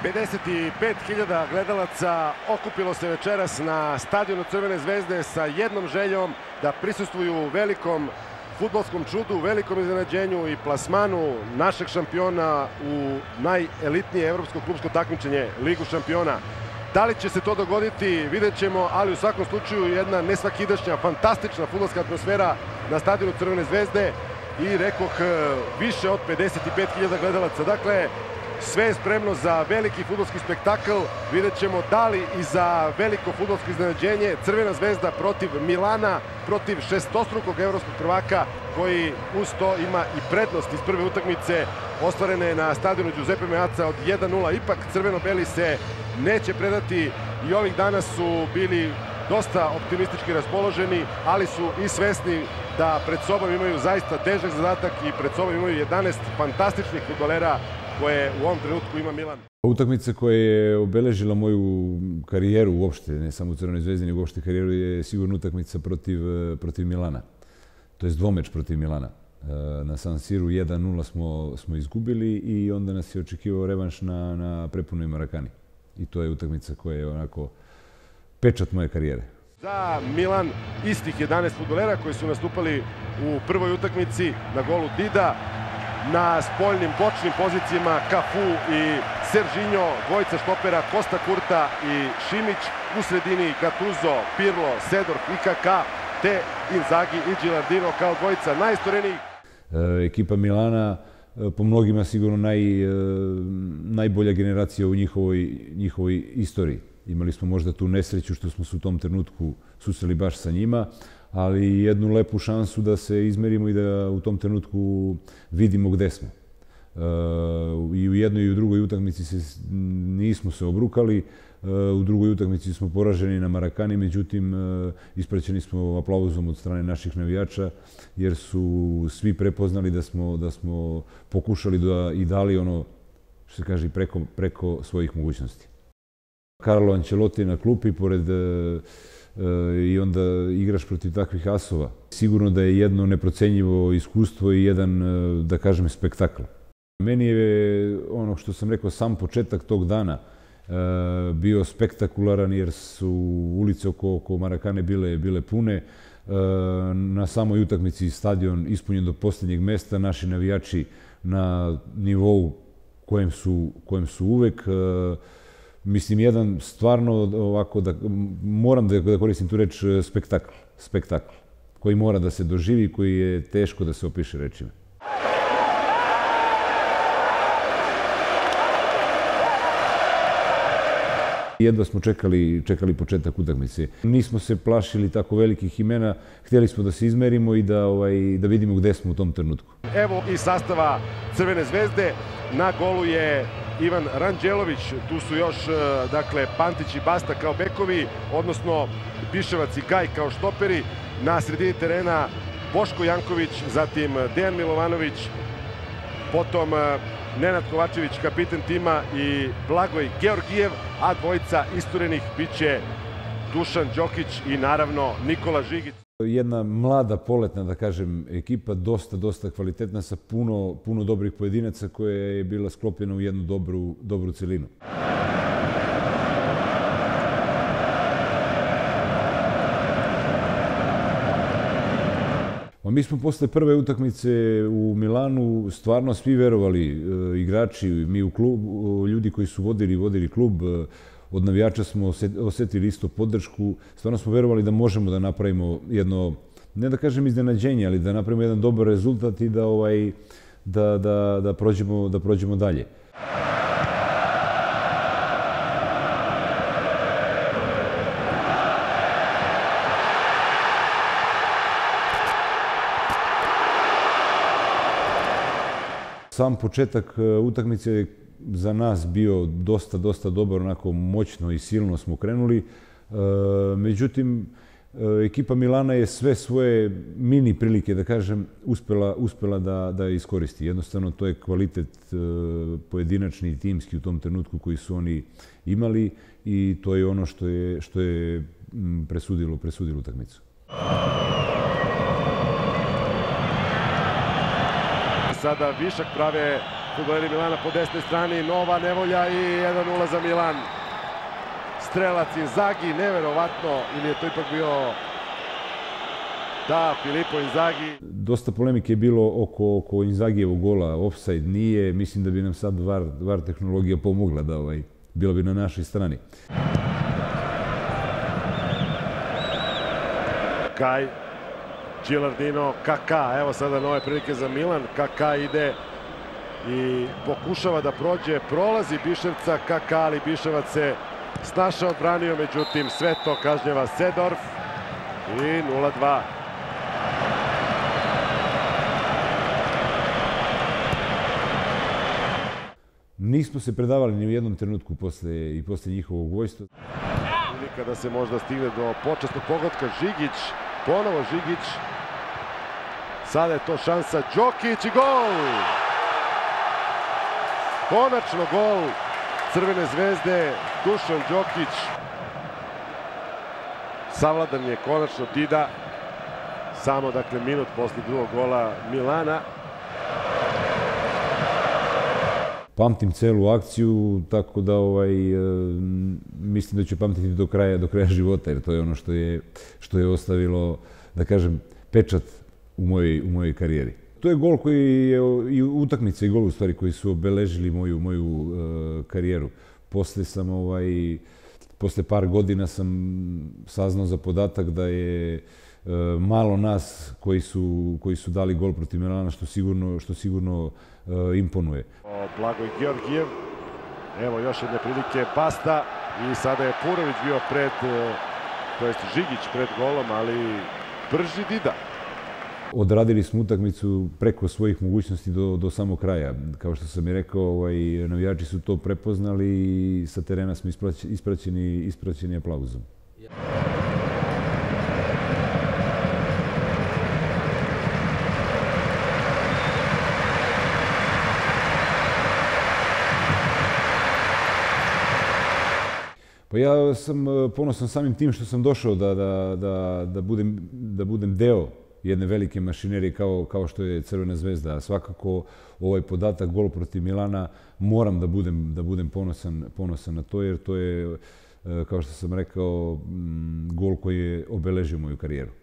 55.000 gledalaca okupilo se večeras na stadionu Crvene zvezde sa jednom željom da prisustvuju velikom fudbalskom čudu, velikom iznenađenju i plasmanu našeg šampiona u najelitnije evropsko klubsko takmičenje, Ligu šampiona. Da li će se to dogoditi, vidjet ćemo, ali u svakom slučaju jedna nesvakidašnja, fantastična fudbalska atmosfera na stadionu Crvene zvezde i rekoh više od 55.000 gledalaca. Dakle, sve je spremno za veliki fudbalski spektakl. Vidjet ćemo da li i za veliko fudbalsko iznenađenje Crvena zvezda protiv Milana, protiv šestostrukog evropskog prvaka koji uz to ima i prednost iz prve utakmice ostvarene na stadionu Giuseppe Meazza od 1:0. Ipak crveno-beli se neće predati i ovih dana su bili dosta optimistički raspoloženi, ali su i svesni da pred sobom imaju zaista težak zadatak i pred sobom imaju 11 fantastičnih fudbalera koje u ovom trenutku ima Milan. Utakmica koja je obeležila moju karijeru uopšte, ne samo u Crvenoj zvezdi, nego uopšte karijeru, je sigurno utakmica protiv Milana. To je dvomeč protiv Milana. Na San Siru 1:0 smo izgubili i onda nas je očekivao revanš na prepunoj Marakani. I to je utakmica koja je onako pečat moje karijere. Za Milan istih 11 fudbalera koji su nastupali u prvoj utakmici na golu Dida. Na spoljnim bočnim pozicijama Cafu i Serginho, dvojica štopera Costa Curta i Šimić, u sredini Gattuso, Pirlo, Seedorf i Kaká, te Inzaghi i Gilardino kao dvojica najistorenijih. Ekipa Milana po mnogima sigurno najbolja generacija u njihovoj istoriji. Imali smo možda tu nesreću što smo se u tom trenutku susreli baš sa njima, ali jednu lepu šansu da se izmerimo i da u tom trenutku vidimo gde smo. I u jednoj i u drugoj utakmici nismo se obrukali, u drugoj utakmici smo poraženi na Marakani, međutim ispraćeni smo aplauzom od strane naših navijača, jer su svi prepoznali da smo pokušali i dali ono, što se kaže, preko svojih mogućnosti. Carlo Ancelotti na klupi, pored i onda igraš protiv takvih asova. Sigurno da je jedno neprocenjivo iskustvo i jedan, da kažem, spektakl. Meni je, ono što sam rekao, sam početak tog dana bio spektakularan jer su ulice oko Marakane bile pune. Na samoj utakmici stadion ispunjen do posljednjeg mesta, naši navijači na nivou kojem su uvek. Mislim, jedan stvarno ovako, moram da koristim tu reč, spektakl, koji mora da se doživi, koji je teško da se opiše rečima. Jedva smo čekali početak utakmice. Nismo se plašili tako velikih imena, htjeli smo da se izmerimo i da vidimo gde smo u tom trenutku. Evo i sastava Crvene zvezde. Na golu je Ivan Ranđelović, tu su još Pantić i Basta kao bekovi, odnosno Biševac i Gaj kao štoperi. Na sredini terena Boško Janković, zatim Dejan Milovanović, potom Nenad Kovačević, kapiten tima, i Blagoj Georgijev, a dvojica isturenih biće Dušan Đokić i naravno Nikola Žigić. Jedna mlada, poletna, da kažem, ekipa, dosta kvalitetna, sa puno dobrih pojedinaca koja je bila sklopljena u jednu dobru celinu. Mi smo posle prve utakmice u Milanu stvarno svi verovali, igrači, mi u klubu, ljudi koji su vodili klub, od navijača smo osetili isto podršku. Stvarno smo verovali da možemo da napravimo jedno, ne da kažem iznenađenje, ali da napravimo jedan dobar rezultat i da prođemo dalje. Sam početak utakmice je za nas bio dosta dobar, onako moćno i silno smo krenuli. Međutim, ekipa Milana je sve svoje mini prilike, da kažem, uspela da iskoristi. Jednostavno, to je kvalitet pojedinačni i timski u tom trenutku koji su oni imali i to je ono što je presudilo utakmicu. Sada višak prave Fudbaleri Milana po desnoj strani, nova nevolja i 1:0 za Milan. Strelac Inzaghi, neverovatno, ili je to ipak bio... Da, Filippo Inzaghi. Dosta polemike je bilo oko Inzagijevog gola, ofsajd nije, mislim da bi nam sad VAR tehnologija pomogla da bilo bi na našoj strani. Kaj, Gilardino, Kaká, evo sada nove prilike za Milan, Kaká ide i pokušava da prođe, prolazi Biševca, Kaká, ali Biševac se snašao, odbranio, međutim sve to kažnjava Sedorf i 0:2. Nismo se predavali ni u jednom trenutku posle njihovog vojstva. Prilika da se možda stigne do počasnog pogotka. Žigić, ponovo Žigić. Sada je to šansa, Đokić i gol! Konačno gol Crvene zvezde, Dušan Đokić. Savladan je konačno Dida. Samo, dakle, minut posle drugog gola Milana. Pamtim celu akciju, tako da mislim da ću pamtiti do kraja života, jer to je ono što je ostavilo, da kažem, pečat u mojoj karijeri. To je gol koji je i utakmica i gol u stvari koji su obeležili moju karijeru. Posle par godina sam saznao za podatak da je malo nas koji su dali gol protiv Milana, što sigurno imponuje. Blagoj Georgijev, evo još jedne prilike, Basta i sada je Purović bio to jest Žigić pred golom, ali brži Dida. Odradili smo utakmicu preko svojih mogućnosti do samog kraja. Kao što sam i rekao, navijači su to prepoznali i sa terena smo ispraćeni aplauzom. Pa ja sam ponosan samim tim što sam došao da budem deo jedne velike mašinerije kao što je Crvena zvezda. Svakako ovaj podatak, gol protiv Milana, moram da budem ponosan na to, jer to je, kao što sam rekao, gol koji je obeležio moju karijeru.